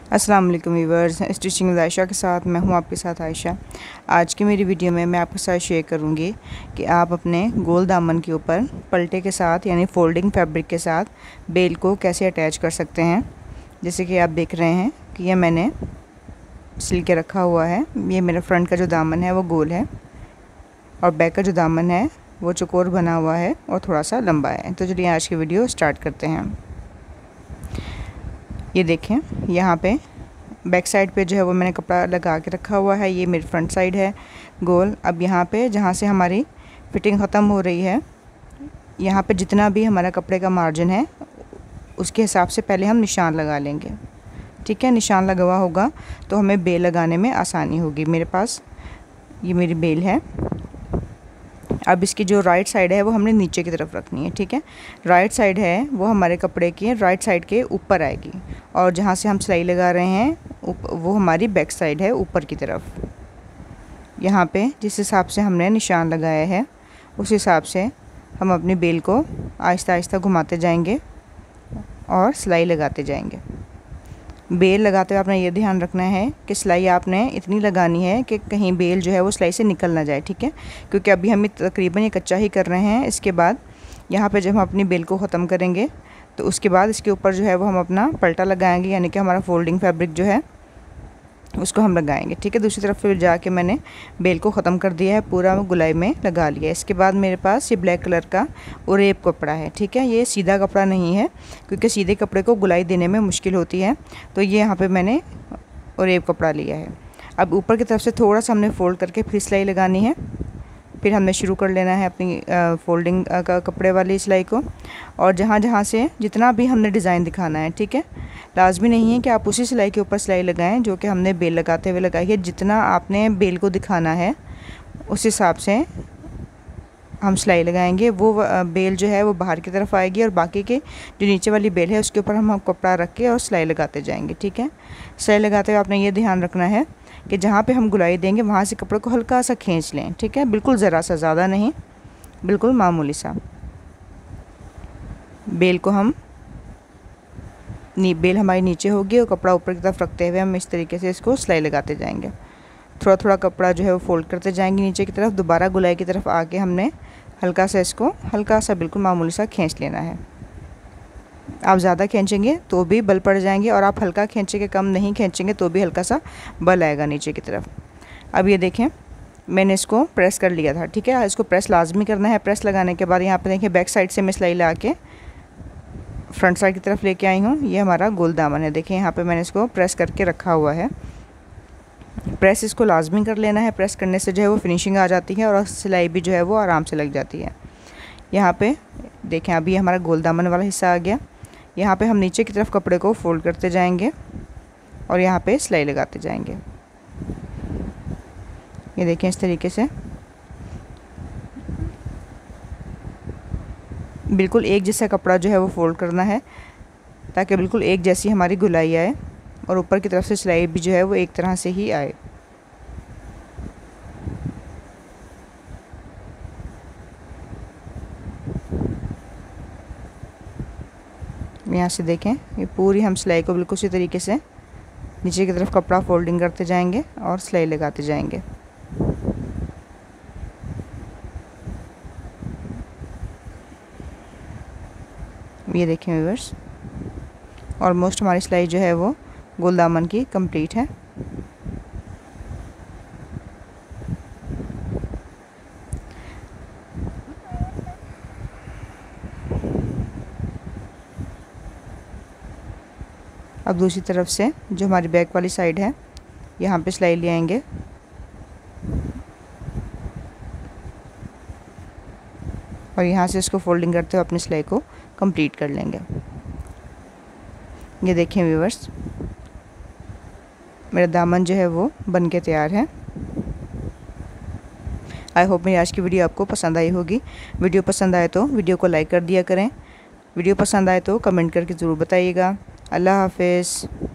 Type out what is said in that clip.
अस्सलाम वालेकुम viewers, stitching with Ayesha के साथ मैं हूं आपके साथ आयशा। आज की मेरी वीडियो में मैं आपके साथ शेयर करूंगी कि आप अपने गोल दामन के ऊपर पलटे के साथ यानी फोल्डिंग फैब्रिक के साथ बेल को कैसे अटैच कर सकते हैं। जैसे कि आप देख रहे हैं कि ये मैंने सिल के रखा हुआ है। ये मेरा फ्रंट का जो दामन है वो गोल है और बैक का जो दामन है वो चौकोर बना हुआ है और थोड़ा सा लंबा है। तो चलिए आज की वीडियो स्टार्ट करते हैं। ये देखें, यहाँ पे बैक साइड पे जो है वो मैंने कपड़ा लगा के रखा हुआ है। ये मेरी फ्रंट साइड है गोल। अब यहाँ पे जहाँ से हमारी फिटिंग ख़त्म हो रही है, यहाँ पे जितना भी हमारा कपड़े का मार्जिन है उसके हिसाब से पहले हम निशान लगा लेंगे। ठीक है, निशान लगा हुआ होगा तो हमें बेल लगाने में आसानी होगी। मेरे पास ये मेरी बेल है। अब इसकी जो राइट साइड है वो हमने नीचे की तरफ रखनी है। ठीक है, राइट साइड है वो हमारे कपड़े की राइट साइड के ऊपर आएगी और जहाँ से हम सिलाई लगा रहे हैं वो हमारी बैक साइड है ऊपर की तरफ। यहाँ पे जिस हिसाब से हमने निशान लगाया है उस हिसाब से हम अपनी बेल को आहिस्ता आहिस्ता घुमाते जाएंगे और सिलाई लगाते जाएंगे। बेल लगाते हुए आपने ये ध्यान रखना है कि सिलाई आपने इतनी लगानी है कि कहीं बेल जो है वो सिलाई से निकल ना जाए। ठीक है, क्योंकि अभी हम तकरीबन ये कच्चा ही कर रहे हैं। इसके बाद यहाँ पे जब हम अपनी बेल को ख़त्म करेंगे तो उसके बाद इसके ऊपर जो है वो हम अपना पलटा लगाएंगे, यानी कि हमारा फोल्डिंग फैब्रिक जो है उसको हम लगाएंगे। ठीक है, दूसरी तरफ फिर जाके मैंने बेल को ख़त्म कर दिया है, पूरा गुलाई में लगा लिया। इसके बाद मेरे पास ये ब्लैक कलर का ओरेब कपड़ा है। ठीक है, ये सीधा कपड़ा नहीं है क्योंकि सीधे कपड़े को गुलाई देने में मुश्किल होती है, तो ये यहाँ पे मैंने ओरेब कपड़ा लिया है। अब ऊपर की तरफ से थोड़ा सा हमने फ़ोल्ड करके फिर सिलाई लगानी है। फिर हमने शुरू कर लेना है अपनी फोल्डिंग का कपड़े वाली सिलाई को, और जहाँ जहाँ से जितना भी हमने डिज़ाइन दिखाना है। ठीक है, लाजमी नहीं है कि आप उसी सिलाई के ऊपर सिलाई लगाएं जो कि हमने बेल लगाते हुए लगाई है। जितना आपने बेल को दिखाना है उस हिसाब से हम सिलाई लगाएंगे। वो बेल जो है वो बाहर की तरफ आएगी और बाकी के जो नीचे वाली बेल है उसके ऊपर हम कपड़ा रख के और सिलाई लगाते जाएंगे। ठीक है, सिलाई लगाते हुए आपने ये ध्यान रखना है कि जहाँ पे हम गुलाई देंगे वहाँ से कपड़े को हल्का सा खींच लें। ठीक है, बिल्कुल ज़रा सा, ज़्यादा नहीं, बिल्कुल मामूली सा। बेल को हम बेल हमारी नीचे होगी और कपड़ा ऊपर की तरफ रखते हुए हम इस तरीके से इसको सिलाई लगाते जाएंगे। थोड़ा थोड़ा कपड़ा जो है वो फोल्ड करते जाएंगे नीचे की तरफ। दोबारा गुलाई की तरफ आके हमने हल्का सा इसको हल्का सा बिल्कुल मामूली सा खींच लेना है। आप ज़्यादा खींचेंगे तो भी बल पड़ जाएंगे और आप हल्का खींचेंगे, कम नहीं खींचेंगे तो भी हल्का सा बल आएगा नीचे की तरफ। अब ये देखें, मैंने इसको प्रेस कर लिया था। ठीक है, इसको प्रेस लाजमी करना है। प्रेस लगाने के बाद यहाँ पे देखिए बैक साइड से मैं सिलाई ला के फ्रंट साइड की तरफ लेके आई हूँ। ये हमारा गोल दामन है। देखिए यहाँ पे मैंने इसको प्रेस करके रखा हुआ है। प्रेस इसको लाजमी कर लेना है। प्रेस करने से जो है वो फिनिशिंग आ जाती है और सिलाई भी जो है वो आराम से लग जाती है। यहाँ पे देखें, अभी हमारा गोल दामन वाला हिस्सा आ गया। यहाँ पे हम नीचे की तरफ कपड़े को फोल्ड करते जाएंगे और यहाँ पे सिलाई लगाते जाएंगे। ये देखें, इस तरीके से बिल्कुल एक जैसा कपड़ा जो है वो फोल्ड करना है ताकि बिल्कुल एक जैसी हमारी गुलाई आए और ऊपर की तरफ से सिलाई भी जो है वो एक तरह से ही आए। यहाँ से देखें, ये पूरी हम सिलाई को बिल्कुल इसी तरीके से नीचे की तरफ कपड़ा फोल्डिंग करते जाएंगे और सिलाई लगाते जाएंगे। ये देखें व्यूअर्स, ऑलमोस्ट हमारी सिलाई जो है वो गोल दामन की कंप्लीट है। अब दूसरी तरफ से जो हमारी बैक वाली साइड है यहाँ पे सिलाई ले आएंगे और यहाँ से इसको फोल्डिंग करते हुए अपनी सिलाई को कंप्लीट कर लेंगे। ये देखें व्यूअर्स, मेरा दामन जो है वो बन के तैयार है। आई होप मेरी आज की वीडियो आपको पसंद आई होगी। वीडियो पसंद आए तो वीडियो को लाइक कर दिया करें। वीडियो पसंद आए तो कमेंट करके ज़रूर बताइएगा। अल्लाह हाफिज़।